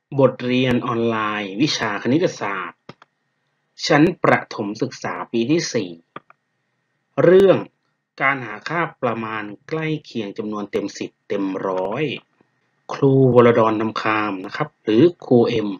บทเรียนออนไลน์วิชาคณิตศาสตร์ชั้นประถมศึกษาปีที่ 4 เรื่องการหาค่าประมาณใกล้เคียงจำนวนเต็ม10เต็มร้อยครูวรดรนำคามนะครับหรือครูเอ็ม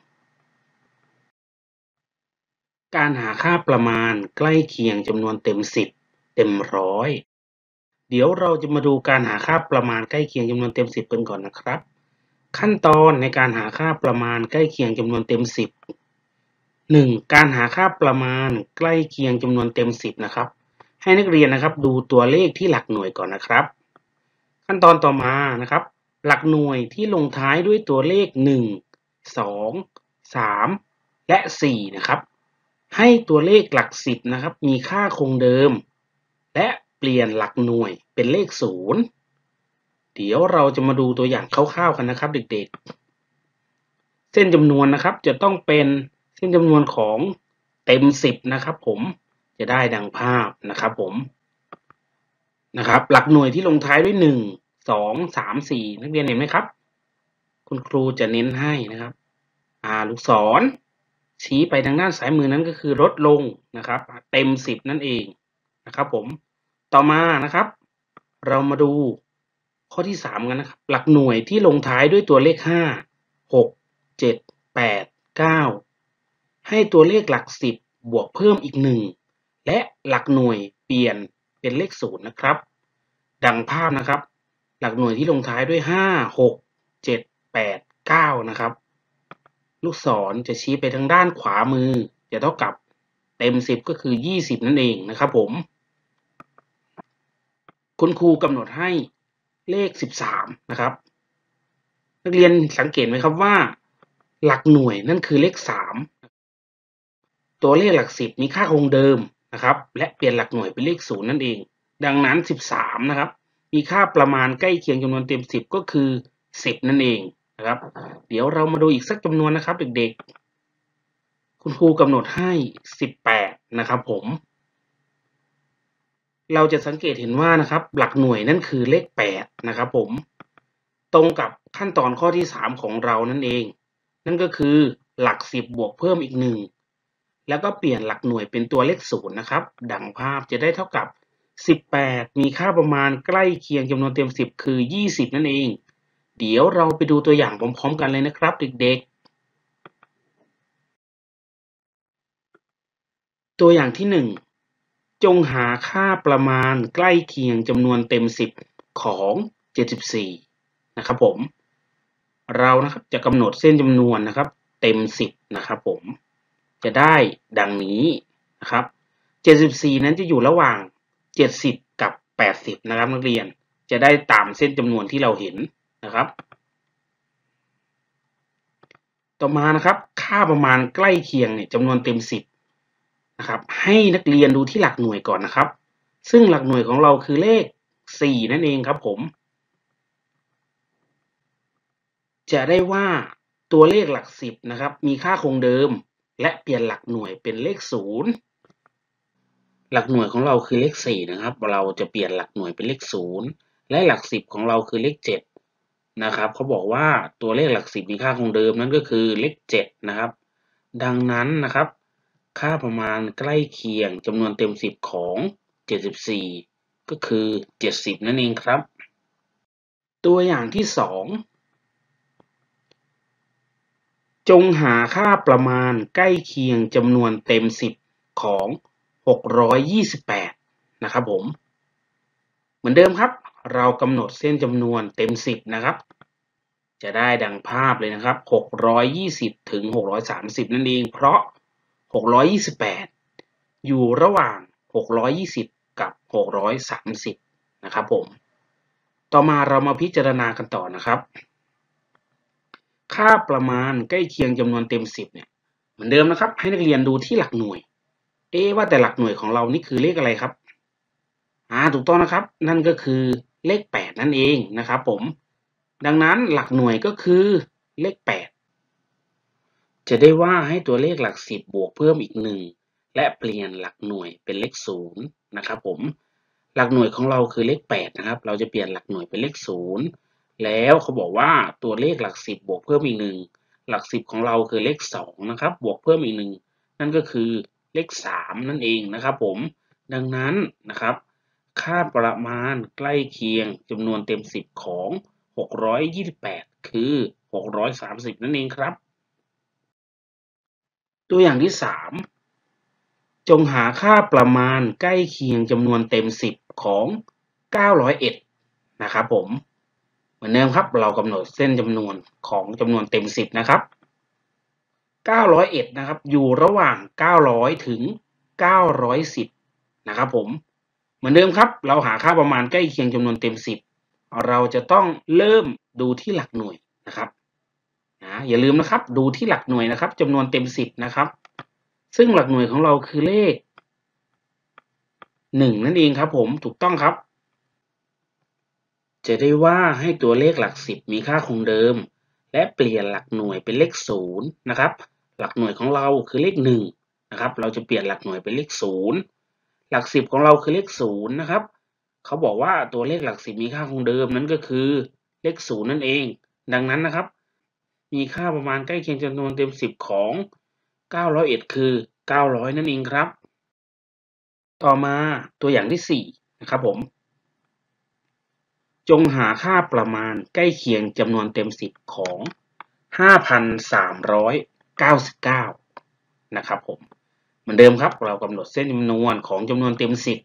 การหาค่าประมาณใกล้เคียงจำนวนเต็ม10เต็มร้อยเดี๋ยวเราจะมาดูการหาค่าประมาณใกล้เคียงจำนวนเต็ม10กันก่อนนะครับขั้นตอนในการหาค่าประมาณใกล้เคียงจำนวนเต็ม10 1. การหาค่าประมาณใกล้เคียงจำนวนเต็ม10นะครับให้นักเรียนนะครับดูตัวเลขที่หลักหน่วยก่อนนะครับขั้นตอนต่อมานะครับหลักหน่วยที่ลงท้ายด้วยตัวเลข1 2 3และ4นะครับให้ตัวเลขหลัก10นะครับมีค่าคงเดิมและเปลี่ยนหลักหน่วยเป็นเลข0เดี๋ยวเราจะมาดูตัวอย่างคร่าวๆกันนะครับเด็กๆเส้นจำนวนนะครับจะต้องเป็นเส้นจำนวนของเต็ม10นะครับผมจะได้ดังภาพนะครับผมนะครับหลักหน่วยที่ลงท้ายด้วย1 2 3 4นักเรียนเห็นไหมครับคุณครูจะเน้นให้นะครับลูกศรชี้ไปทางด้านซ้ายมือนั้นก็คือลดลงนะครับเต็ม10นั่นเองนะครับผมต่อมานะครับเรามาดูข้อที่3กันนะครับหลักหน่วยที่ลงท้ายด้วยตัวเลข5 6 7 8 9ให้ตัวเลขหลัก10บวกเพิ่มอีก1และหลักหน่วยเปลี่ยนเป็นเลข0นะครับดังภาพนะครับหลักหน่วยที่ลงท้ายด้วย5 6 7 8 9นะครับลูกศรจะชี้ไปทางด้านขวามือจะเท่ากับเต็ม10ก็คือ20นั่นเองนะครับผมคุณครูกำหนดให้เลข13นะครับนักเรียนสังเกตไหมครับว่าหลักหน่วยนั่นคือเลข3ตัวเลขหลัก10มีค่าคงเดิมนะครับและเปลี่ยนหลักหน่วยเป็นเลข0นั่นเองดังนั้น13นะครับมีค่าประมาณใกล้เคียงจำนวนเต็ม10ก็คือ10นั่นเองนะครับเดี๋ยวเรามาดูอีกสักจำนวนนะครับเด็กๆคุณครูกำหนดให้18นะครับผมเราจะสังเกตเห็นว่านะครับหลักหน่วยนั่นคือเลข8นะครับผมตรงกับขั้นตอนข้อที่3ของเรานั่นเองนั่นก็คือหลัก10บวกเพิ่มอีก1แล้วก็เปลี่ยนหลักหน่วยเป็นตัวเลข0นะครับดังภาพจะได้เท่ากับ18มีค่าประมาณใกล้เคียงจำนวนเต็ม10คือ20นั่นเองเดี๋ยวเราไปดูตัวอย่างพร้อมๆกันเลยนะครับเด็กๆตัวอย่างที่1จงหาค่าประมาณใกล้เคียงจำนวนเต็ม10ของ74นะครับผมเรานะครับจะกำหนดเส้นจำนวนนะครับเต็ม10นะครับผมจะได้ดังนี้นะครับ74นั้นจะอยู่ระหว่าง70กับ80นะครับนักเรียนจะได้ตามเส้นจำนวนที่เราเห็นนะครับต่อมานะครับค่าประมาณใกล้เคียงเนี่ยจำนวนเต็ม10นะครับให้นักเรียนดูที่หลักหน่วยก่อนนะครับซึ่งหลักหน่วยของเราคือเลข4นั่นเองครับผมจะได้ว่าตัวเลขหลัก10นะครับมีค่าคงเดิมและเปลี่ยนหลักหน่วยเป็นเลข0หลักหน่วยของเราคือเลข4นะครับเราจะเปลี่ยนหลักหน่วยเป็นเลข0และหลัก10ของเราคือเลข7นะครับเขาบอกว่าตัวเลขหลัก10มีค่าคงเดิมนั่นก็คือเลข7นะครับดังนั้นนะครับค่าประมาณใกล้เคียงจำนวนเต็ม10ของ74ก็คือ70นั่นเองครับตัวอย่างที่2จงหาค่าประมาณใกล้เคียงจำนวนเต็ม10ของ628นะครับผมเหมือนเดิมครับเรากำหนดเส้นจำนวนเต็ม10นะครับจะได้ดังภาพเลยนะครับ620ถึง630นั่นเองเพราะ628อยู่ระหว่าง620กับ630นะครับผมต่อมาเรามาพิจารณากันต่อนะครับค่าประมาณใกล้เคียงจำนวนเต็ม10เนี่ยเหมือนเดิมนะครับให้นักเรียนดูที่หลักหน่วยว่าแต่หลักหน่วยของเรานี่คือเลขอะไรครับถูกต้องนะครับนั่นก็คือเลข8นั่นเองนะครับผมดังนั้นหลักหน่วยก็คือเลข8จะได้ว่าให้ตัวเลขหลัก10บวกเพิ่มอีก1และเปลี่ยนหลักหน่วยเป็นเลข0นะครับผมหลักหน่วยของเราคือเลข8นะครับเราจะเปลี่ยนหลักหน่วยเป็นเลข0แล้วเขาบอกว่าตัวเลขหลัก10บวกเพิ่มอีก1 หลักสิบของเราคือเลข2นะครับบวกเพิ่มอีก1นั่นก็คือเลข3นั่นเองนะครับผมดังนั้นนะครับค่าประมาณใกล้เคียงจำนวนเต็ม10ของ628คือ630นั่นเองครับตัวอย่างที่3จงหาค่าประมาณใกล้เคียงจำนวนเต็ม10ของ901นะครับผมเหมือนเดิมครับเรากำหนดเส้นจำนวนของจำนวนเต็ม10นะครับ901นะครับอยู่ระหว่าง900ถึง910นะครับผมเหมือนเดิมครับเราหาค่าประมาณใกล้เคียงจำนวนเต็ม10เราจะต้องเริ่มดูที่หลักหน่วยนะครับอย่าลืมนะครับดูที่หลักหน่วยนะครับจำนวนเต็ม10นะครับซึ่งหลักหน่วยของเราคือเลข1นั่นเองครับผมถูกต้องครับจะได้ว่าให้ตัวเลขหลัก10มีค่าคงเดิมและเปลี่ยนหลักหน่วยเป็นเลข0นะครับหลักหน่วยของเราคือเลข1นะครับเราจะเปลี่ยนหลักหน่วยเป็นเลข0หลัก10ของเราคือเลข0นะครับเขาบอกว่าตัวเลขหลัก10มีค่าคงเดิมนั่นก็คือเลข0นั่นเองดังนั้นนะครับมีค่าประมาณใกล้เคียงจำนวนเต็ม10ของ901คือ900นั่นเองครับต่อมาตัวอย่างที่4นะครับผมจงหาค่าประมาณใกล้เคียงจำนวนเต็ม10ของ5,399นะครับผมเหมือนเดิมครับเรากำหนดเส้นจำนวนของจำนวนเต็ม10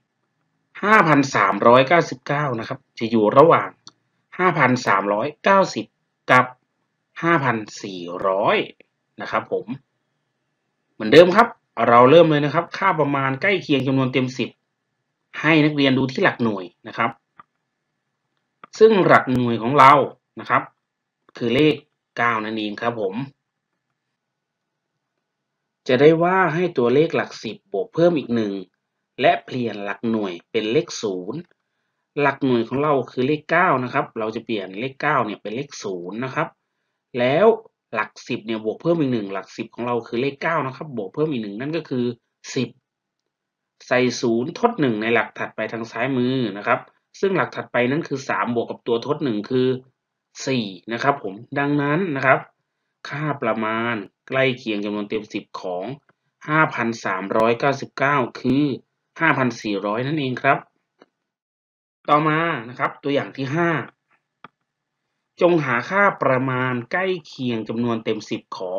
5,399นะครับจะอยู่ระหว่าง5,390กับ5,400นะครับผมเหมือนเดิมครับเราเริ่มเลยนะครับค่าประมาณใกล้เคียงจำนวนเต็ม10ให้นักเรียนดูที่หลักหน่วยนะครับซึ่งหลักหน่วยของเรานะครับคือเลข9นั่นเองครับผมจะได้ว่าให้ตัวเลขหลัก10บวกเพิ่มอีก1และเปลี่ยนหลักหน่วยเป็นเลข0หลักหน่วยของเราคือเลข9นะครับเราจะเปลี่ยนเลข9เนี่ยเป็นเลข0นะครับแล้วหลัก10เนี่ยบวกเพิ่มอีก1หลัก10ของเราคือเลข9นะครับบวกเพิ่มอีก1นั่นก็คือ10ใส่0ทด1ในหลักถัดไปทางซ้ายมือนะครับซึ่งหลักถัดไปนั้นคือ3บวกกับตัวทด1คือ4นะครับผมดังนั้นนะครับค่าประมาณใกล้เคียงจำนวนเต็ม10ของ5,399คือ5,400นั่นเองครับต่อมานะครับตัวอย่างที่5จงหาค่าประมาณใกล้เคียงจำนวนเต็ม10ของ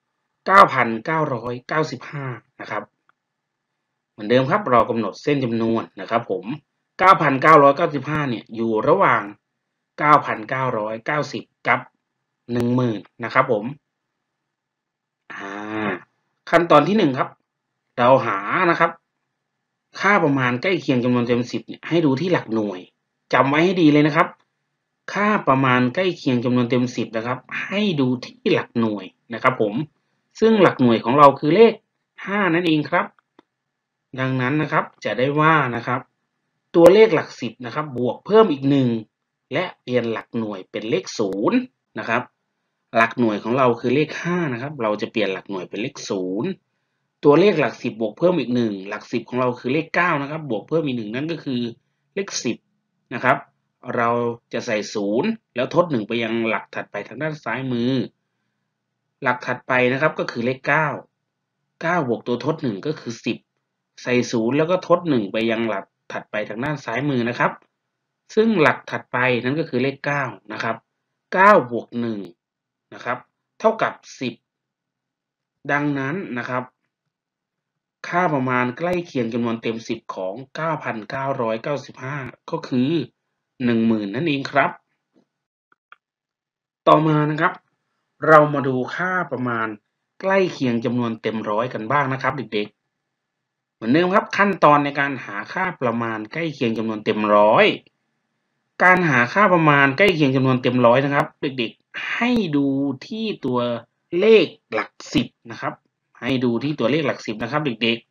9,995นะครับเหมือนเดิมครับเรากำหนดเส้นจำนวนนะครับผม9,995เนี่ยอยู่ระหว่าง9,990กับ10,000นะครับผมขั้นตอนที่1ครับเราหานะครับค่าประมาณใกล้เคียงจำนวนเต็ม10เนี่ยให้ดูที่หลักหน่วยจำไว้ให้ดีเลยนะครับค่าประมาณใกล้เคียงจำนวนเต็ม10นะครับให้ดูที่หลักหน่วยนะครับผมซึ่งหลักหน่วยของเราคือเลข5นั่นเองครับดังนั้นนะครับจะได้ว่านะครับตัวเลขหลัก10นะครับบวกเพิ่มอีก1และเปลี่ยนหลักหน่วยเป็นเลข0นะครับหลักหน่วยของเราคือเลข5นะครับเราจะเปลี่ยนหลักหน่วยเป็นเลข0ตัวเลขหลัก10บวกเพิ่มอีก1หลัก10ของเราคือเลข9นะครับบวกเพิ่มอีก1นั่นก็คือเลข10นะครับเราจะใส่0แล้วทด1ไปยังหลักถัดไปทางด้านซ้ายมือหลักถัดไปนะครับก็คือเลข9บวกตัวทด1ก็คือ10ใส่0แล้วก็ทด1ไปยังหลักถัดไปทางด้านซ้ายมือนะครับซึ่งหลักถัดไปนั้นก็คือเลข9นะครับ9บวก1นะครับเท่ากับ10ดังนั้นนะครับค่าประมาณใกล้เคียงจำนวนเต็ม10ของ9,995ก็คือ10,000นั่นเองครับต่อมานะครับเรามาดูค่าประมาณใกล้เคียงจำนวนเต็มร้อยกันบ้างนะครับเด็กๆเหมือนเดิมครับขั้นตอนในการหาค่าประมาณใกล้เคียงจำนวนเต็มร้อยการหาค่าประมาณใกล้เคียงจำนวนเต็มร้อยนะครับเด็กๆให้ดูที่ตัวเลขหลัก10นะครับให้ดูที่ตัวเลขหลัก10นะครับเด็ก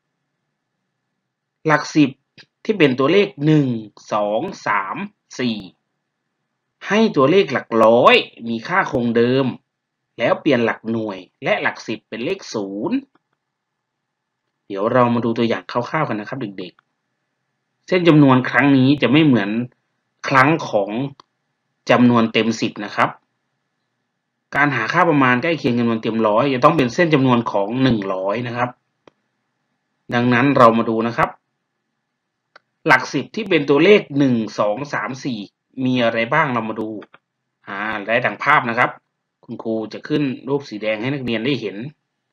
ๆหลัก10ที่เป็นตัวเลข1 2 3 4ให้ตัวเลขหลักร้อยมีค่าคงเดิมแล้วเปลี่ยนหลักหน่วยและหลัก10เป็นเลข0เดี๋ยวเรามาดูตัวอย่างคร่าวๆกันนะครับเด็กๆเส้นจำนวนครั้งนี้จะไม่เหมือนครั้งของจำนวนเต็ม10นะครับการหาค่าประมาณใกล้เคียงจำนวนเต็มร้อยจะต้องเป็นเส้นจำนวนของ100นะครับดังนั้นเรามาดูนะครับหลัก10ที่เป็นตัวเลข1 2 3 4มีอะไรบ้างเรามาดูได้ดังภาพนะครับคุณครูจะขึ้นรูปสีแดงให้นักเรียนได้เห็น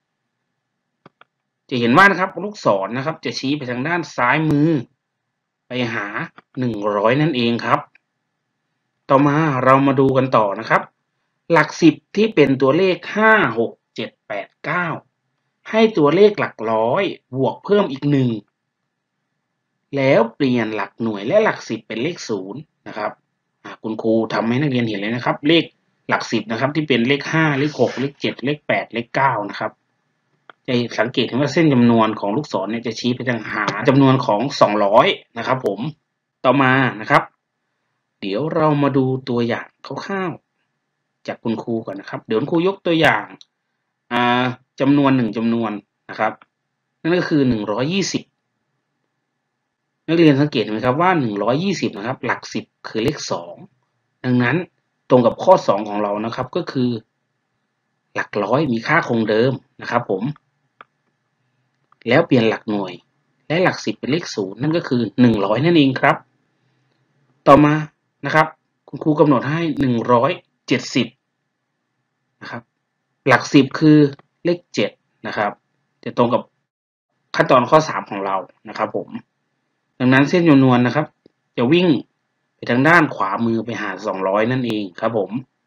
จะเห็นว่านะครับลูกศรนะครับจะชี้ไปทางด้านซ้ายมือไปหา100นั่นเองครับต่อมาเรามาดูกันต่อนะครับหลัก10ที่เป็นตัวเลข5 6 7 8 9ให้ตัวเลขหลักร้อยบวกเพิ่มอีก1แล้วเปลี่ยนหลักหน่วยและหลัก10เป็นเลข0นะครับคุณครูทำให้นักเรียนเห็นเลยนะครับเลขหลัก10นะครับที่เป็นเลข5เลข6เลข7เลข8เลข9นะครับจะสังเกตเห็นว่าเส้นจำนวนของลูกศรเนี่ยจะชี้ไปทางหาจำนวนของ200นะครับผมต่อมานะครับเดี๋ยวเรามาดูตัวอย่างคร่าวๆจากคุณครูก่อนนะครับเดี๋ยวคุณครูยกตัวอย่างจำนวน1จำนวนนะครับนั่นก็คือ120นักเรียนสังเกตไหมครับว่า120นะครับหลัก10คือเลข2ดังนั้นตรงกับข้อ2ของเรานะครับก็คือหลักร้อยมีค่าคงเดิมนะครับผมแล้วเปลี่ยนหลักหน่วยและหลัก10เป็นเลข0นั่นก็คือ100นั่นเองครับต่อมานะครับคุณครูกำหนดให้170นะครับหลัก10คือเลข7นะครับจะตรงกับขั้นตอนข้อ3ของเรานะครับผมดังนั้นเส้นจำนวนนะครับจะวิ่งไปทางด้านขวามือไปหา200นั่นเองครับผม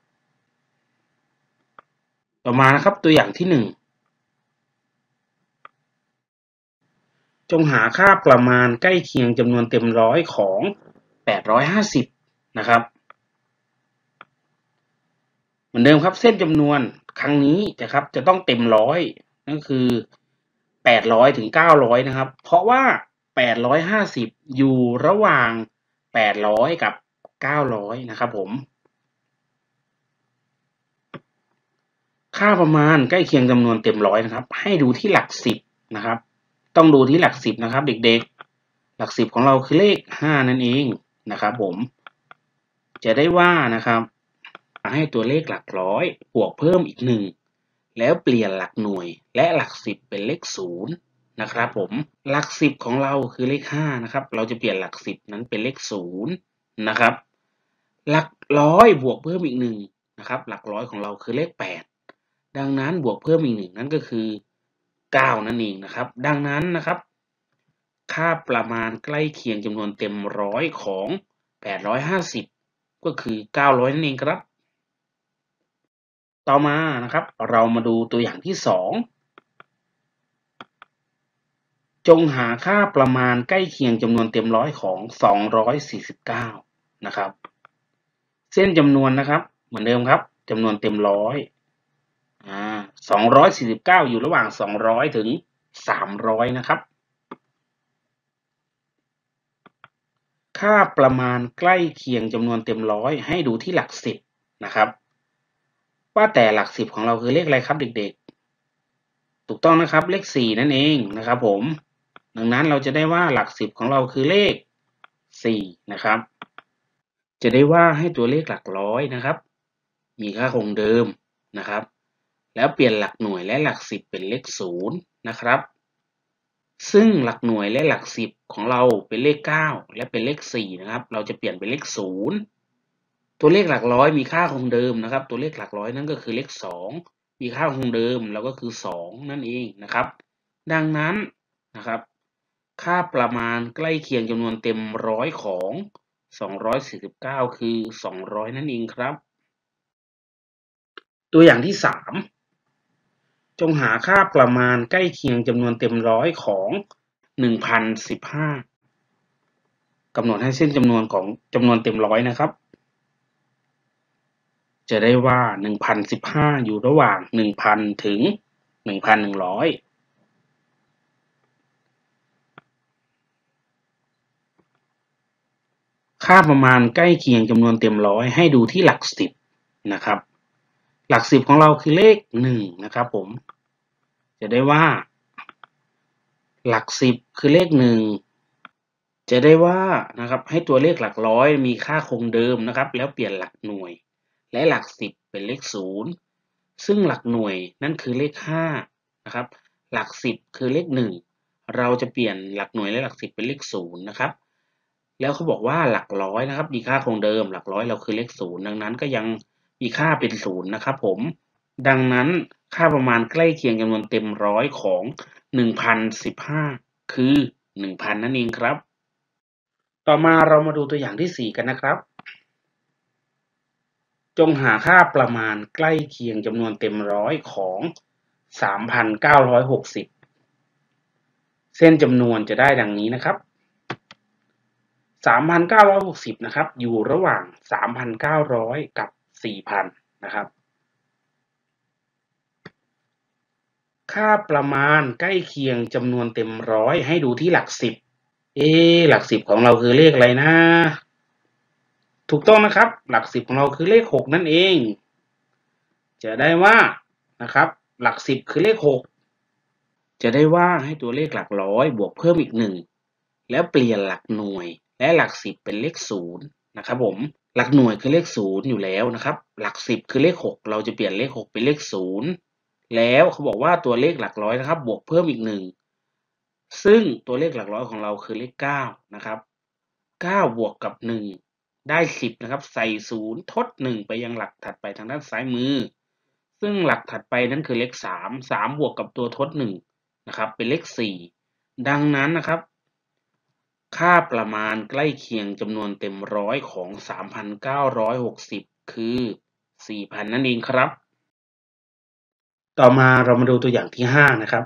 ต่อมานะครับตัวอย่างที่1จงหาค่าประมาณใกล้เคียงจำนวนเต็มร้อยของ850นะครับเหมือนเดิมครับเส้นจำนวนครั้งนี้จะต้องเต็มร้อยนั่นคือ800ถึง900นะครับเพราะว่า850อยู่ระหว่าง800กับ900นะครับผมค่าประมาณใกล้เคียงจำนวนเต็มร้อยนะครับให้ดูที่หลัก10นะครับต้องดูที่หลัก10นะครับเด็กๆหลัก10ของเราคือเลข5นั่นเองนะครับผมจะได้ว่านะครับให้ตัวเลขหลักร้อยบวกเพิ่มอีก1แล้วเปลี่ยนหลักหน่วยและหลัก10เป็นเลข0นะครับผมหลัก10ของเราคือเลข5นะครับเราจะเปลี่ยนหลัก10นั้นเป็นเลข0นะครับหลักร้อยบวกเพิ่มอีก1นะครับหลักร้อยของเราคือเลข8ดังนั้นบวกเพิ่มอีก1นั่นก็คือ9นั่นเองนะครับดังนั้นนะครับค่าประมาณใกล้เคียงจำนวนเต็มร้อยของ850ก็คือ900นั่นเองครับต่อมานะครับเรามาดูตัวอย่างที่2จงหาค่าประมาณใกล้เคียงจำนวนเต็มร้อยของ249นะครับเส้นจำนวนนะครับเหมือนเดิมครับจำนวนเต็มร้อย249อยู่ระหว่าง200ถึง300นะครับค่าประมาณใกล้เคียงจำนวนเต็มร้อยให้ดูที่หลัก10นะครับว่าแต่หลัก10ของเราคือเลขอะไรครับเด็กๆถูกต้องนะครับเลข4นั่นเองนะครับผมดังนั้นเราจะได้ว่าหลัก10ของเราคือเลข4นะครับจะได้ว่าให้ตัวเลขหลักร้อยนะครับมีค่าคงเดิมนะครับแล้วเปลี่ยนหลักหน่วยและหลัก10เป็นเลข0นะครับซึ่งหลักหน่วยและหลัก10ของเราเป็นเลข9และเป็นเลข4นะครับเราจะเปลี่ยนเป็นเลข0ตัวเลขหลักร้อยมีค่าคงเดิมนะครับตัวเลขหลักร้อยนั่นก็คือเลข2มีค่าคงเดิมแล้วก็คือ2นั่นเองนะครับดังนั้นนะครับค่าประมาณใกล้เคียงจำนวนเต็มร้อยของ249คือ200นั่นเองครับตัวอย่างที่3จงหาค่าประมาณใกล้เคียงจำนวนเต็มร้อยของ1015กำหนดให้เส้นจำนวนของจำนวนเต็มร้อยนะครับจะได้ว่า1015อยู่ระหว่าง1,000ถึง1,100ค่าประมาณใกล้เคียงจำนวนเต็มร้อยให้ดูที่หลัก10นะครับหลัก10ของเราคือเลข1นะครับผมจะได้ว่าหลัก10คือเลข1จะได้ว่านะครับให้ตัวเลขหลักร้อยมีค่าคงเดิมนะครับแล้วเปลี่ยนหลักหน่วยและหลัก10เป็นเลข0 ซึ่งหลักหน่วยนั่นคือเลข5นะครับหลัก10คือเลข1เราจะเปลี่ยนหลักหน่วยและหลัก10เป็นเลข0นะครับแล้วเขาบอกว่าหลักร้อยนะครับมีค่าคงเดิมหลักร้อยเราคือเลข0ดังนั้นก็ยังมีค่าเป็น0นะครับผมดังนั้นค่าประมาณใกล้เคียงจำนวนเต็มร้อยของ1015คือ1000นั่นเองครับต่อมาเรามาดูตัวอย่างที่4กันนะครับจงหาค่าประมาณใกล้เคียงจำนวนเต็มร้อยของ3,960เส้นจำนวนจะได้ดังนี้นะครับ3,960นะครับอยู่ระหว่าง3,900กับ4,000นะครับค่าประมาณใกล้เคียงจำนวนเต็มร้อยให้ดูที่หลัก10หลัก10ของเราคือเลขอะไรนะถูกต้องนะครับหลัก10ของเราคือเลข6นั่นเองจะได้ว่านะครับหลัก10คือเลข6จะได้ว่าให้ตัวเลขหลักร้อยบวกเพิ่มอีก1แล้วเปลี่ยนหลักหน่วยและหลัก10เป็นเลข0นะครับผมหลักหน่วยคือเลข0อยู่แล้วนะครับหลัก10คือเลข6เราจะเปลี่ยนเลข6เป็นเลข0แล้วเขาบอกว่าตัวเลขหลักร้อยนะครับบวกเพิ่มอีก1ซึ่งตัวเลขหลักร้อยของเราคือเลข9นะครับ9บวกกับ1ได้10นะครับใส่0ทด1ไปยังหลักถัดไปทางด้านซ้ายมือซึ่งหลักถัดไปนั้นคือเลข3บวกกับตัวทด1นะครับเป็นเลข4ดังนั้นนะครับค่าประมาณใกล้เคียงจำนวนเต็มร้อยของ3,960คือ4,000นั่นเองครับต่อมาเรามาดูตัวอย่างที่5นะครับ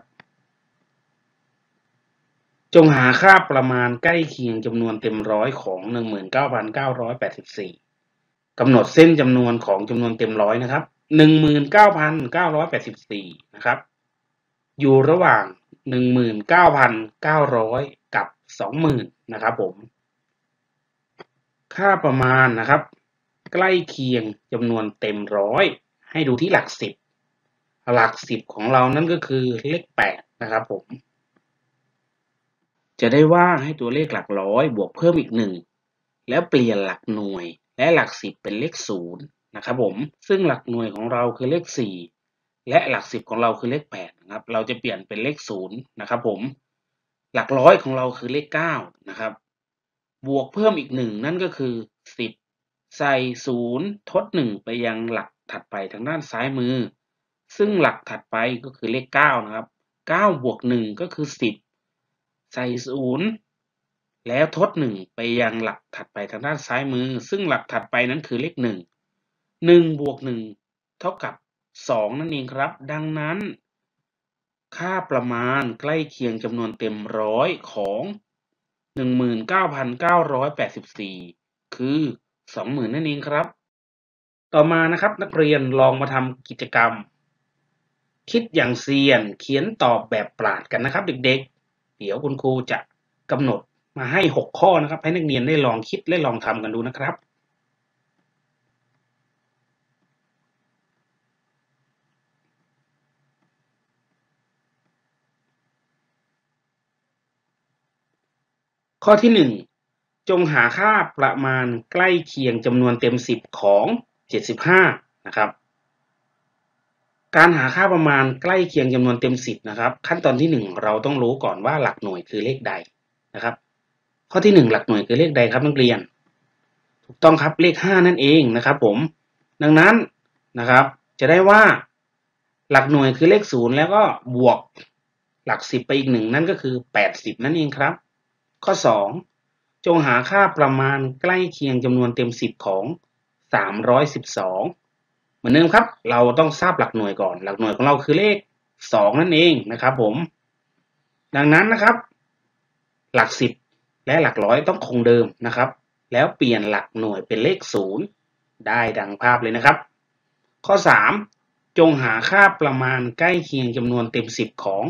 จงหาค่าประมาณใกล้เคียงจำนวนเต็มร้อยของ19,984กำหนดเส้นจำนวนของจำนวนเต็มร้อยนะครับ19,984นะครับอยู่ระหว่าง19,900กับ20,000นะครับผมค่าประมาณนะครับใกล้เคียงจำนวนเต็มร้อยให้ดูที่หลัก10หลัก10ของเรานั่นก็คือเลข8นะครับผมจะได้ว่าให้ตัวเลขหลักร้อยบวกเพิ่มอีก1แล้วเปลี่ยนหลักหน่วยและหลัก10เป็นเลข0นะครับผมซึ่งหลักหน่วยของเราคือเลข4และหลัก10ของเราคือเลข8นะครับเราจะเปลี่ยนเป็นเลข0นะครับผมหลักร้อยของเราคือเลข9นะครับบวกเพิ่มอีก1นั่นก็คือ10ใส่0ทด1ไปยังหลักถัดไปทางด้านซ้ายมือซึ่งหลักถัดไปก็คือเลข9นะครับ9บวก1ก็คือ10ใส่0แล้วทด1ไปยังหลักถัดไปทางด้านซ้ายมือซึ่งหลักถัดไปนั้นคือเลข1 1บวก1เท่ากับ2นั่นเองครับดังนั้นค่าประมาณใกล้เคียงจำนวนเต็มร้อยของ19,984คือ20,000นั่นเองครับต่อมานะครับนักเรียนลองมาทำกิจกรรมคิดอย่างเซียนเขียนตอบแบบปราดกันนะครับเด็กๆเดี๋ยวคุณครูจะกำหนดมาให้6ข้อนะครับให้นักเรียนได้ลองคิดและลองทำกันดูนะครับข้อที่1จงหาค่าประมาณใกล้เคียงจำนวนเต็ม10ของ75นะครับการหาค่าประมาณใกล้เคียงจำนวนเต็ม10นะครับขั้นตอนที่1เราต้องรู้ก่อนว่าหลักหน่วยคือเลขใดนะครับข้อที่1หลักหน่วยคือเลขใดครับนักเรียนถูกต้องครับเลข5นั่นเองนะครับผมดังนั้นนะครับจะได้ว่าหลักหน่วยคือเลข0แล้วก็บวกหลัก10ไปอีก1นั่นก็คือ80นั่นเองครับข้อ2จงหาค่าประมาณใกล้เคียงจำนวนเต็ม10ของ312เหมือนเดิมครับเราต้องทราบหลักหน่วยก่อนหลักหน่วยของเราคือเลข2นั่นเองนะครับผมดังนั้นนะครับหลัก10และหลักร้อยต้องคงเดิมนะครับแล้วเปลี่ยนหลักหน่วยเป็นเลข0ได้ดังภาพเลยนะครับข้อ3จงหาค่าประมาณใกล้เคียงจำนวนเต็ม10ของ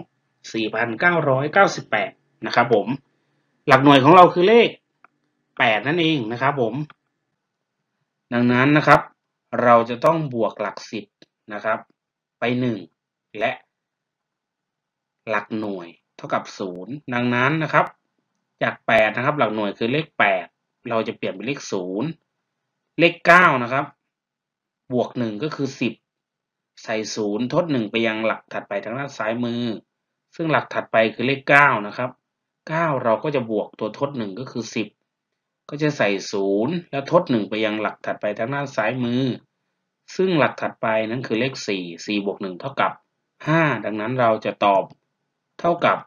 4,998นะครับผมหลักหน่วยของเราคือเลข8นั่นเองนะครับผมดังนั้นนะครับเราจะต้องบวกหลัก10นะครับไป1และหลักหน่วยเท่ากับ0ดังนั้นนะครับจาก8นะครับหลักหน่วยคือเลข8เราจะเปลี่ยนเป็นเลข0เลข9นะครับบวก1ก็คือ10 ใส่0ทด1ไปยังหลักถัดไปทางด้านซ้ายมือซึ่งหลักถัดไปคือเลข9นะครับ9เราก็จะบวกตัวทด1ก็คือ10ก็จะใส่0แล้วทด1ไปยังหลักถัดไปทางด้านซ้ายมือซึ่งหลักถัดไปนั้นคือเลข4 4บวก1เท่ากับ5ดังนั้นเราจะตอบเท่ากับ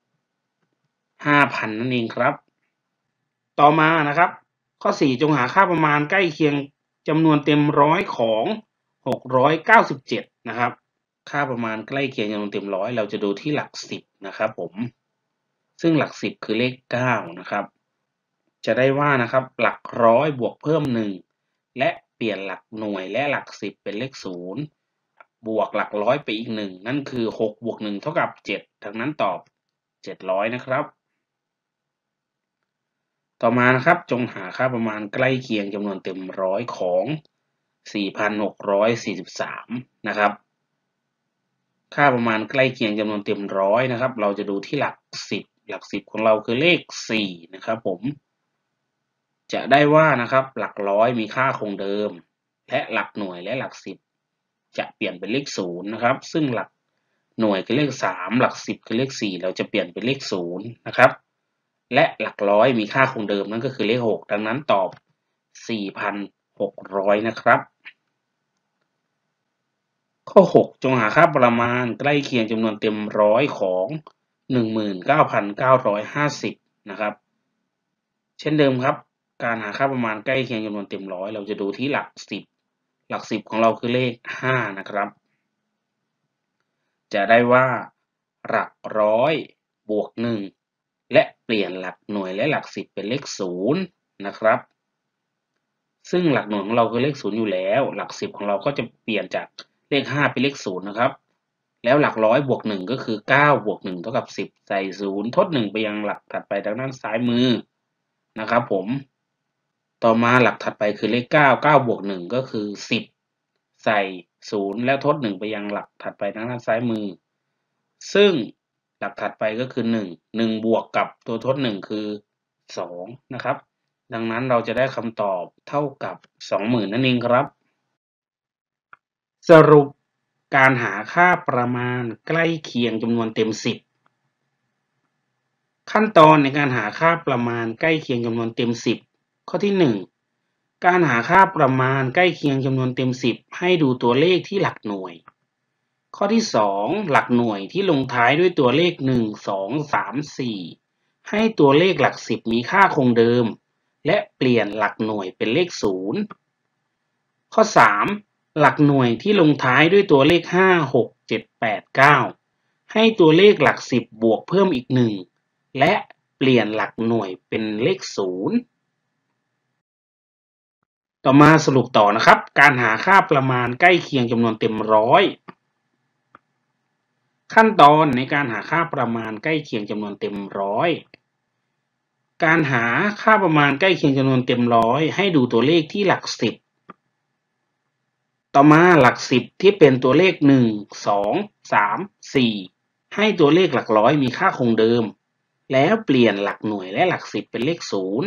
5,000 นั่นเองครับต่อมานะครับข้อ4จงหาค่าประมาณใกล้เคียงจำนวนเต็มร้อยของ697นะครับค่าประมาณใกล้เคียงจำนวนเต็มร้อยเราจะดูที่หลัก10นะครับผมซึ่งหลัก10คือเลข9นะครับจะได้ว่านะครับหลักร้อยบวกเพิ่ม1และเปลี่ยนหลักหน่วยและหลัก10เป็นเลข0บวกหลักร้อยไปอีก1นั่นคือ6บวก1เท่ากับ7ดังนั้นตอบ700นะครับต่อมานะครับจงหาค่าประมาณใกล้เคียงจำนวนเต็มร้อยของ4,643นะครับค่าประมาณใกล้เคียงจำนวนเต็มร้อยนะครับเราจะดูที่หลัก10หลัก10ของเราคือเลข4นะครับผมจะได้ว่านะครับหลักร้อยมีค่าคงเดิมและหลักหน่วยและหลัก10จะเปลี่ยนเป็นเลข0นะครับซึ่งหลักหน่วยคือเลข3หลัก10คือเลข4เราจะเปลี่ยนเป็นเลข0นะครับและหลักร้อยมีค่าคงเดิมนั่นก็คือเลข6ดังนั้นตอบ 4,600 นะครับข้อ6จงหาค่าประมาณใกล้เคียงจำนวนเต็มร้อยของ 19,950 นะครับเช่นเดิมครับการหาค่าประมาณใกล้เคียงจำนวนเต็มร้อยเราจะดูที่หลัก10หลัก10ของเราคือเลข5นะครับจะได้ว่าหลักร้อยบวก1และเปลี่ยนหลักหน่วยและหลัก10เป็นเลข0นะครับซึ่งหลักหน่วยของเราคือเลข0อยู่แล้วหลัก10ของเราก็จะเปลี่ยนจากเลข5เป็นเลข0นะครับแล้วหลักร้อยบวก1ก็คือ9บวก1เท่ากับ10ใส่0ทด1ไปยังหลักถัดไปทางด้านซ้ายมือนะครับผมต่อมาหลักถัดไปคือเลข9 9บวก1ก็คือ10ใส่0แล้วทด1ไปยังหลักถัดไปทางด้านซ้ายมือซึ่งหลักถัดไปก็คือ1บวกกับตัวทด1คือ2นะครับดังนั้นเราจะได้คำตอบเท่ากับ 20,000 นั่นเองครับสรุปการหาค่าประมาณใกล้เคียงจำนวนเต็ม10ขั้นตอนในการหาค่าประมาณใกล้เคียงจำนวนเต็ม10ข้อที่1การหาค่าประมาณใกล้เคียงจำนวนเต็ม10ให้ดูตัวเลขที่หลักหน่วยข้อที่2หลักหน่วยที่ลงท้ายด้วยตัวเลข1 2 3 4ให้ตัวเลขหลัก10มีค่าคงเดิมและเปลี่ยนหลักหน่วยเป็นเลข0ข้อ3หลักหน่วยที่ลงท้ายด้วยตัวเลข5 6 7 8 9ให้ตัวเลขหลัก10บวกเพิ่มอีก1และเปลี่ยนหลักหน่วยเป็นเลข0ต่อมาสรุปต่อนะครับการหาค่าประมาณใกล้เคียงจำนวนเต็มร้อยขั้นตอนในการหาค่าประมาณใกล้เคียงจำนวนเต็มร้อยการหาค่าประมาณใกล้เคียงจำนวนเต็มร้อยให้ดูตัวเลขที่หลัก10ต่อมาหลัก10ที่เป็นตัวเลข1 2 3 4ให้ตัวเลขหลักร้อยมีค่าคงเดิมแล้วเปลี่ยนหลักหน่วยและหลัก10เป็นเลข0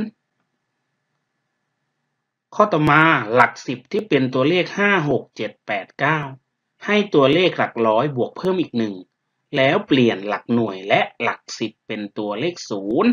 ข้อต่อมาหลัก10ที่เป็นตัวเลข5 6 7 8 9ให้ตัวเลขหลักร้อยบวกเพิ่มอีก1แล้วเปลี่ยนหลักหน่วยและหลัก10เป็นตัวเลข0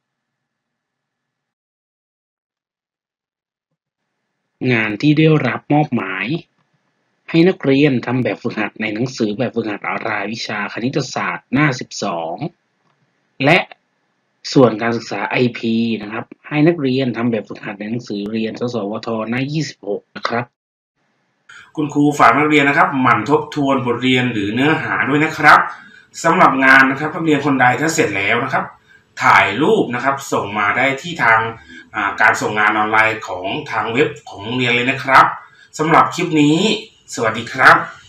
งานที่ได้รับมอบหมายให้นักเรียนทำแบบฝึกหัดในหนังสือแบบฝึกหัดรายวิชาคณิตศาสตร์หน้า12และส่วนการศึกษา IP นะครับให้นักเรียนทำแบบฝึกหัดในหนังสือเรียนสสวทหน้า26นะครับคุณครูฝากนักเรียนนะครับหมั่นทบทวนบทเรียนหรือเนื้อหาด้วยนะครับสำหรับงานนะครับนักเรียนคนใดถ้าเสร็จแล้วนะครับถ่ายรูปนะครับส่งมาได้ที่ทางการส่งงานออนไลน์ของทางเว็บของโรงเรียนเลยนะครับสำหรับคลิปนี้สวัสดีครับ